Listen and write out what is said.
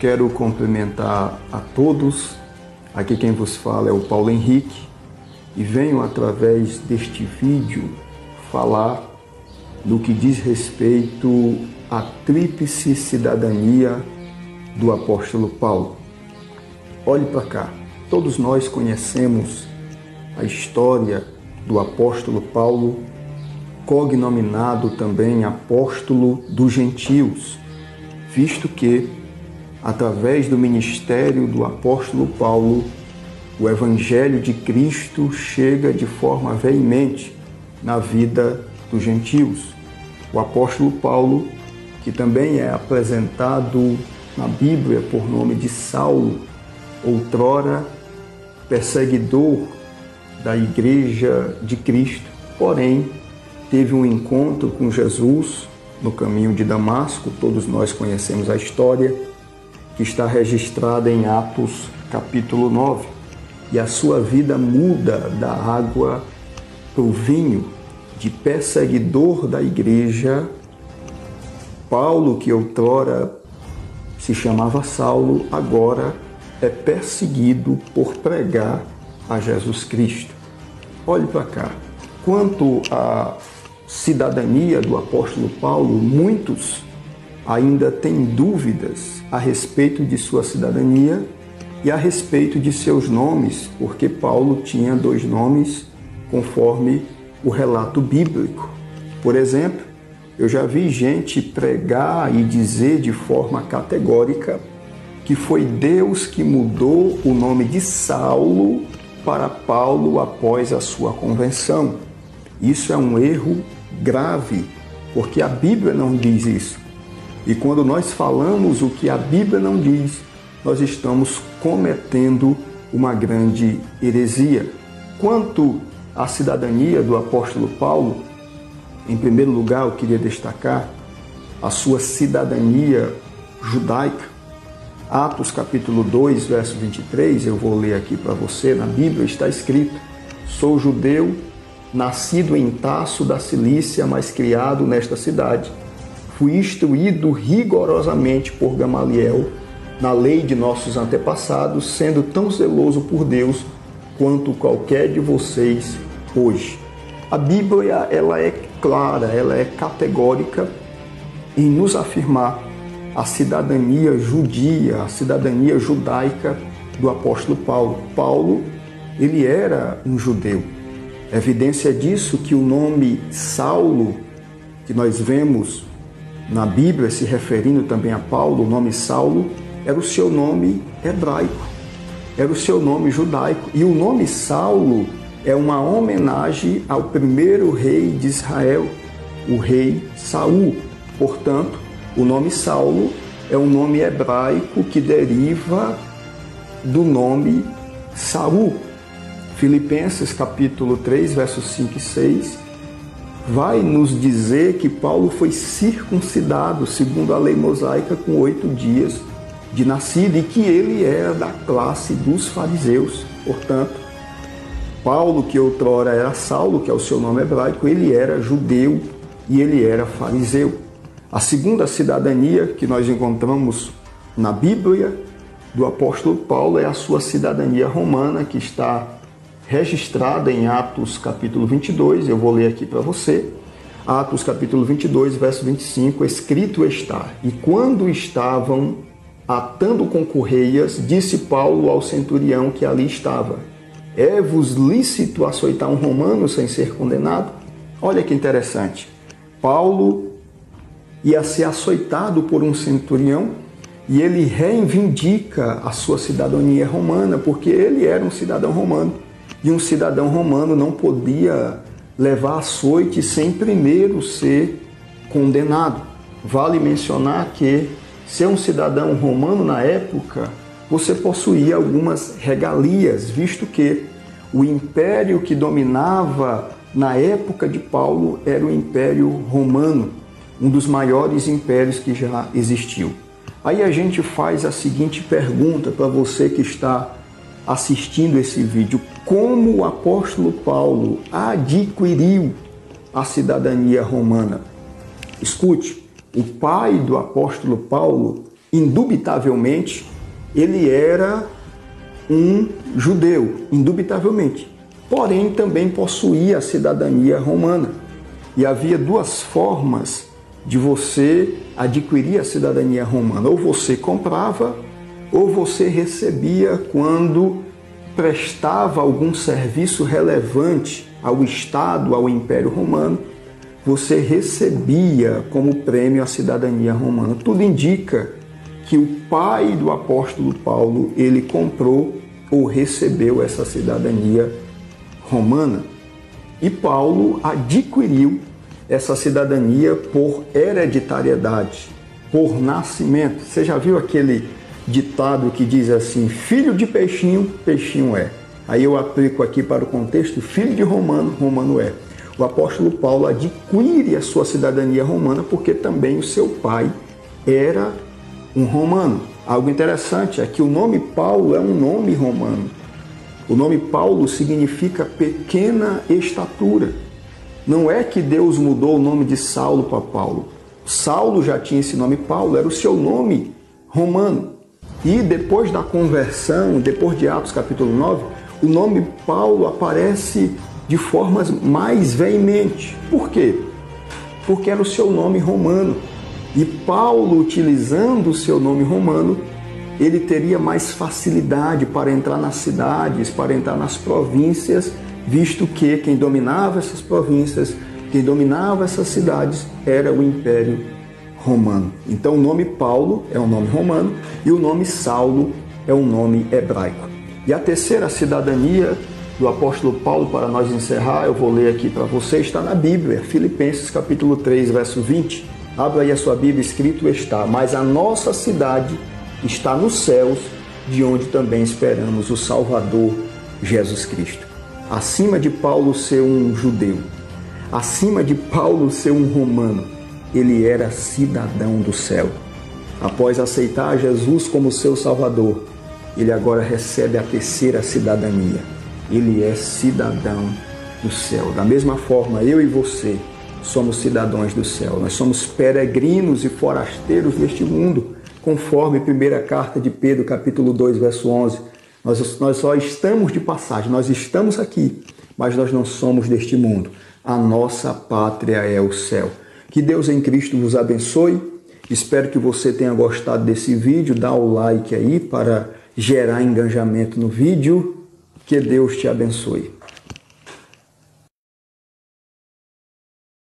Quero cumprimentar a todos. Aqui quem vos fala é o Paulo Henrique e venho através deste vídeo falar do que diz respeito à tríplice cidadania do apóstolo Paulo. Olhe para cá, todos nós conhecemos a história do apóstolo Paulo, cognominado também apóstolo dos gentios, visto que, através do ministério do apóstolo Paulo, o Evangelho de Cristo chega de forma veemente na vida dos gentios. O apóstolo Paulo, que também é apresentado na Bíblia por nome de Saulo, outrora perseguidor da Igreja de Cristo, porém teve um encontro com Jesus no caminho de Damasco. Todos nós conhecemos a história, que está registrada em Atos capítulo 9, e a sua vida muda da água para o vinho. De perseguidor da igreja, Paulo, que outrora se chamava Saulo, agora é perseguido por pregar a Jesus Cristo. Olhe para cá. Quanto à cidadania do apóstolo Paulo, muitos ainda têm dúvidas a respeito de sua cidadania e a respeito de seus nomes, porque Paulo tinha 2 nomes conforme o relato bíblico. Por exemplo, eu já vi gente pregar e dizer de forma categórica que foi Deus que mudou o nome de Saulo para Paulo após a sua conversão. Isso é um erro grave, porque a Bíblia não diz isso. E quando nós falamos o que a Bíblia não diz, nós estamos cometendo uma grande heresia. Quanto à cidadania do apóstolo Paulo, em primeiro lugar eu queria destacar a sua cidadania judaica. Atos capítulo 2, verso 23, eu vou ler aqui para você, na Bíblia está escrito: sou judeu, nascido em Tarso da Cilícia, mas criado nesta cidade. Fui instruído rigorosamente por Gamaliel na lei de nossos antepassados, sendo tão zeloso por Deus quanto qualquer de vocês hoje. A Bíblia, ela é clara, ela é categórica em nos afirmar a cidadania judia, a cidadania judaica do apóstolo Paulo. Paulo, ele era um judeu. Evidência disso que o nome Saulo, que nós vemos na Bíblia se referindo também a Paulo, o nome Saulo era o seu nome hebraico, era o seu nome judaico. E o nome Saulo é uma homenagem ao primeiro rei de Israel, o rei Saul. Portanto, o nome Saulo é um nome hebraico que deriva do nome Saul. Filipenses capítulo 3, versos 5 e 6, vai nos dizer que Paulo foi circuncidado segundo a lei mosaica com 8 dias de nascido e que ele era da classe dos fariseus. Portanto, Paulo, que outrora era Saulo, que é o seu nome hebraico, ele era judeu e ele era fariseu. A segunda cidadania que nós encontramos na Bíblia do apóstolo Paulo é a sua cidadania romana, que está registrada em Atos capítulo 22, eu vou ler aqui para você. Atos capítulo 22, verso 25, escrito está: e quando estavam atando com correias, disse Paulo ao centurião que ali estava: é-vos lícito açoitar um romano sem ser condenado? Olha que interessante. Paulo ia ser açoitado por um centurião e ele reivindica a sua cidadania romana, porque ele era um cidadão romano. E um cidadão romano não podia levar açoite sem primeiro ser condenado. Vale mencionar que ser um cidadão romano na época, você possuía algumas regalias, visto que o império que dominava na época de Paulo era o Império Romano, um dos maiores impérios que já existiu. Aí a gente faz a seguinte pergunta para você que está assistindo esse vídeo: como o apóstolo Paulo adquiriu a cidadania romana? Escute, o pai do apóstolo Paulo indubitavelmente, ele era um judeu, indubitavelmente. Porém, também possuía a cidadania romana. E havia duas formas de você adquirir a cidadania romana. Ou você comprava, ou você recebia quando prestava algum serviço relevante ao Estado, ao Império Romano. Você recebia como prêmio a cidadania romana. Tudo indica que o pai do apóstolo Paulo, ele comprou ou recebeu essa cidadania romana. E Paulo adquiriu essa cidadania por hereditariedade, por nascimento. Você já viu aquele ditado que diz assim: filho de peixinho, peixinho é. Aí eu aplico aqui para o contexto: filho de romano, romano é. O apóstolo Paulo adquire a sua cidadania romana porque também o seu pai era um romano. Algo interessante é que o nome Paulo é um nome romano. O nome Paulo significa pequena estatura. Não é que Deus mudou o nome de Saulo para Paulo. Saulo já tinha esse nome Paulo, era o seu nome romano. E depois da conversão, depois de Atos capítulo 9, o nome Paulo aparece de formas mais veementes. Por quê? Porque era o seu nome romano. E Paulo, utilizando o seu nome romano, ele teria mais facilidade para entrar nas cidades, para entrar nas províncias, visto que quem dominava essas províncias, quem dominava essas cidades, era o Império Romano. Então o nome Paulo é um nome romano e o nome Saulo é um nome hebraico. E a terceira cidadania do apóstolo Paulo, para nós encerrar, eu vou ler aqui para você, está na Bíblia, Filipenses capítulo 3, verso 20. Abra aí a sua Bíblia, escrito está: mas a nossa cidade está nos céus, de onde também esperamos o Salvador, Jesus Cristo. Acima de Paulo ser um judeu, acima de Paulo ser um romano, ele era cidadão do céu. Após aceitar Jesus como seu Salvador, ele agora recebe a terceira cidadania. Ele é cidadão do céu. Da mesma forma, eu e você somos cidadãos do céu. Nós somos peregrinos e forasteiros deste mundo, conforme a primeira carta de Pedro, capítulo 2, verso 11. Nós só estamos de passagem, nós estamos aqui, mas nós não somos deste mundo. A nossa pátria é o céu. Que Deus em Cristo vos abençoe. Espero que você tenha gostado desse vídeo. Dá o like aí para gerar engajamento no vídeo. Que Deus te abençoe.